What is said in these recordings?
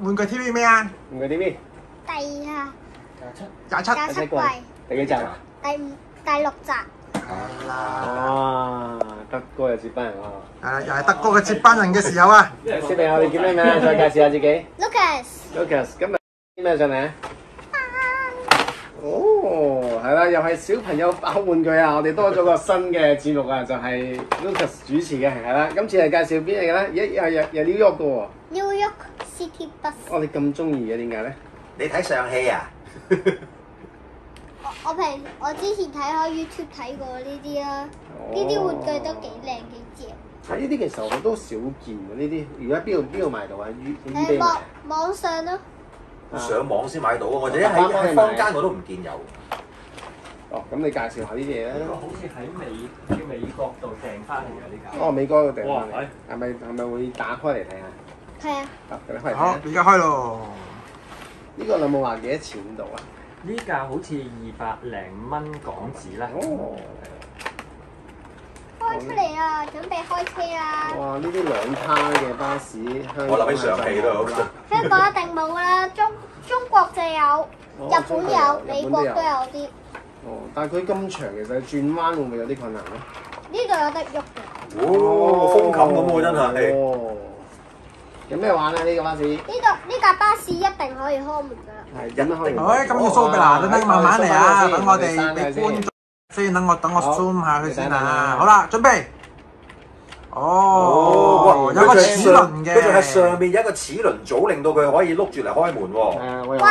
玩具 TV 咩啊？ 玩具 TV 27 季，第幾集啊？ 第6集。 係啦。 哇！德哥又接班人喎。 係啦，又係德哥嘅接班人嘅時候啊！ 小朋友，你叫咩名啊？再介紹下自己。 Lucas。 今日咩上嚟啊？哦，係啦，又係小朋友爆玩具啊！我哋多咗個新嘅節目啊，就係 Lucas 主持嘅，係啦。今次係介紹邊嘢嘅咧？有 New York 嘅喎。 New York City Bus。 哦，你咁中意嘅點解咧？ 你睇上戲啊？ 我之前睇開 YouTube 睇過呢啲啦，呢啲玩具都幾靚幾正。 呢啲其實我都少見嘅，呢啲而家邊度買到啊？ 網上咯。 上網先買到啊！我哋喺坊間我都唔見有。 哦，咁你介紹下呢啲嘢啦。 好似喺美國度訂翻嚟嘅呢架。 哦，美國度訂哇， 係咪會打開嚟睇下？ 係啊。 咁開嚟睇。 好，而家開咯。 呢個有冇話幾多錢度啊？ 呢架好似200零蚊港紙啦。 哦。 開出嚟啊！準備開車啊！ 哇！呢啲兩卡嘅巴士， 我諗起上戲都好。 香港一定冇啦，中國就有，日本有，美國都有啲。 哦，但係佢咁長，其實轉彎會唔會有啲困難咧？ 呢度有得喐嘅。 哦，風琴咁喎，真係。 哦。有咩玩啊？呢個巴士？ 呢架巴士一定可以開門㗎啦。 係點樣開門？ 咁要 show 俾嗱，等慢慢嚟啊，等我哋俾觀眾先，等我 zoom 下佢先啊。好啦，準備。哦，有個齒輪嘅， 佢仲係上面有一個齒輪組，令到佢可以碌住嚟開門喎。 或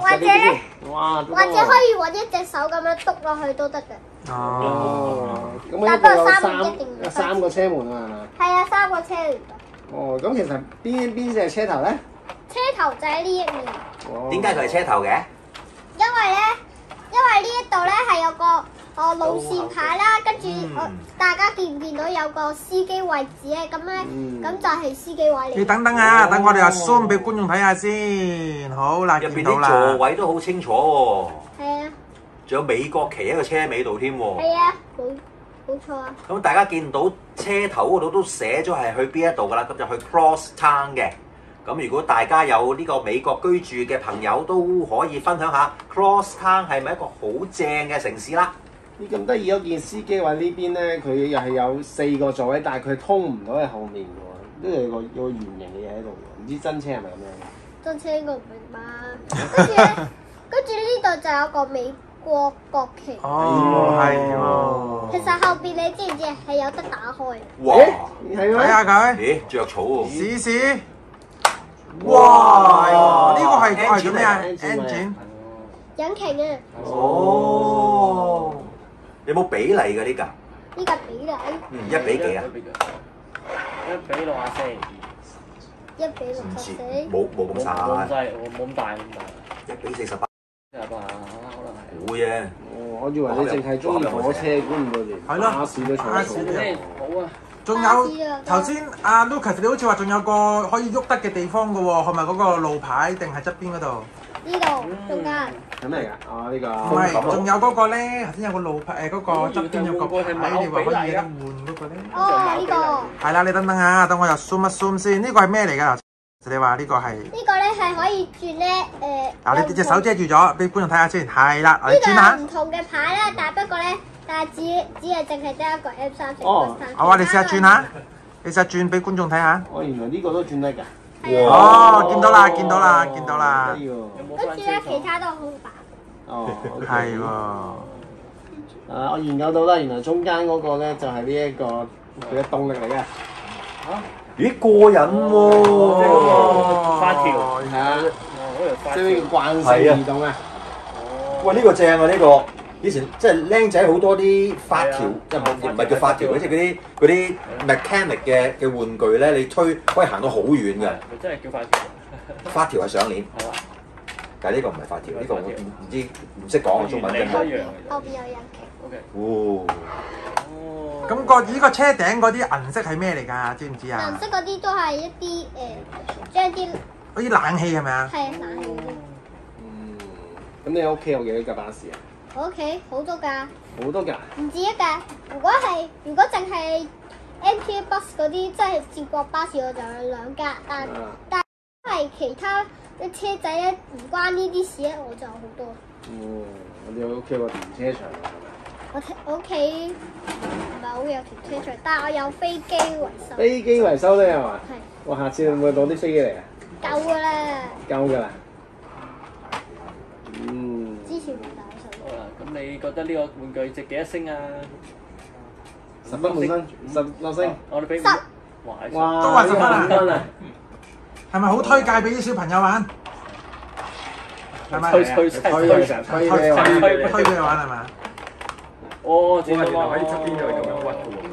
者可以揾一隻手咁樣篤落去都得嘅。 哦。 但不過有3個車門啊，係嘛？ 係啊，3個車門。 哦，咁其實邊隻係車頭咧？ 車頭就喺呢一面。 點解佢係車頭嘅？ 因為呢一度咧係有個路線牌啦，跟住大家見唔見到有個司機位置咧？咁咧咁就係司機位嚟。 你等等啊，等我哋又 zoom 俾觀眾睇下先。好啦， 入邊啲座位都好清楚喎。 係啊。 仲有美國旗喺個車尾度添喎。 係啊，冇錯啊。 咁大家見到車頭嗰度都寫咗係去邊一度㗎啦，咁就去 Cross Town 嘅。咁如果大家有呢個美國居住嘅朋友，都可以分享下 Cross Town 係咪一個好正嘅城市啦？ 呢咁得意嗰件司機位呢邊咧，佢又係有4個座位，但係佢通唔到喺後面嘅喎，都有個圓形嘅嘢喺度嘅，唔知真車係咪咁樣？ 真車應該唔明嘛。跟住呢度就有個美國國旗。 哦，係喎。 其實後邊你知唔知係有得打開？ 哇！ 係咩？ 睇下佢。 咦，著草喎！ 試試。哇！呢個係做咩啊 ？engine。 引擎啊！ 哦。有冇比例㗎呢架？ 呢架比例。 1比幾啊 ？1比64。 1比64。 冇咁細。 冇咁大。 1比48。 可能係。 會嘅。 哦，我以為你淨係中意火車，估唔到連巴士都坐得好啊！ 仲有頭先阿 Lucas，你好似話仲有個可以喐得嘅地方嘅喎，係咪嗰個路牌定係側邊嗰度？ 呢度中間。 係咩嚟㗎？哦，呢個。 唔係，仲有嗰個咧，頭先有個路牌嗰個側邊有個牌，你話可以有得換嗰個咧。 哦，呢個。 係啦，你等等啊，等我又 zoom 一 zoom 先，呢個係咩嚟㗎？你話呢個係？ 呢個咧係可以轉咧嗱，你隻手遮住咗，俾觀眾睇下先。係啦，我哋轉下。 呢個有唔同嘅牌啦，但不過咧，只係淨係得一個 M3。 哦，好啊，你試下轉下，你試下轉俾觀眾睇下。 哦，原來呢個都轉得㗎。 哦，見到啦，見到啦，見到啦。 跟住咧，其他都好白。 哦， 係喎。 我研究到啦，原來中間嗰個咧就係呢一個佢嘅動力嚟嘅。 咦，過癮喎！ 發條係啊，即係呢個慣性移動啊！ 喂，呢個正啊！呢個以前即係僆仔好多啲發條，即係唔係叫發條，即係嗰啲 mechanic 嘅玩具咧，你推可以行到好遠嘅。 真係叫發條。 發條係上鏈。係啦。但係呢個唔係發條，呢個我唔知唔識講嘅中文真係。 後邊有引擎。 OK。哦。 咁呢個車頂嗰啲銀色係咩嚟㗎？知唔知啊？ 銀色嗰啲都係一啲將啲嗰啲冷氣係咪啊？ 係啊，冷氣嗰啲。 咁你屋企有幾多架巴士啊？ 我屋企好多架。 好多架？ 唔止一架。如果淨係 MTA bus 嗰啲，即係接駁巴士，我就有2架。但係其他啲車仔咧唔關呢啲事咧，我就好多。 哦，我哋屋企有個停車場係咪？ 我屋企唔係好有停車場，但係我有飛機維修。 飛機維修咧係嘛？ 係。 哇！下次會唔會攞啲飛機嚟啊？ 夠㗎啦。 夠㗎啦。嗯。 之前冇打手。 好啦，咁你覺得呢個玩具值幾多星啊 ？10分滿分，16星。 我哋俾 10。 哇！ 都話10分啊 5分啊！ 係咪好推介俾啲小朋友玩？係咪？ 推推俾你玩， 推俾你玩係嘛？ 哦， 原來轉到可以側邊就係咁樣屈嘅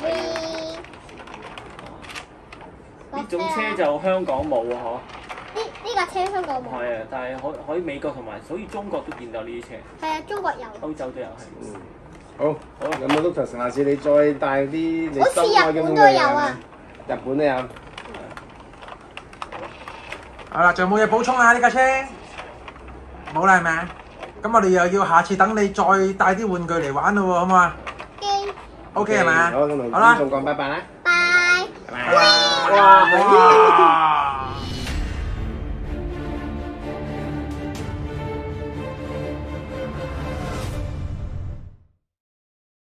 呢種車就香港冇啊， 呢架車香港冇。 係啊，但係可以美國同埋，所以中國都見到呢啲車。 係啊，中國有。 歐洲都有係。 好，好，咁啊，Lucas，下次你再帶啲你好似心愛嘅玩具日本都有啊。 日本都有。 好啦，仲有冇嘢補充啊？呢架車冇啦係咪啊？咁我哋又要下次等你再帶啲玩具嚟玩咯喎，好唔好啊？OK 係咪啊？ 好，咁同觀眾講拜拜啦。 拜。 拜拜。哇！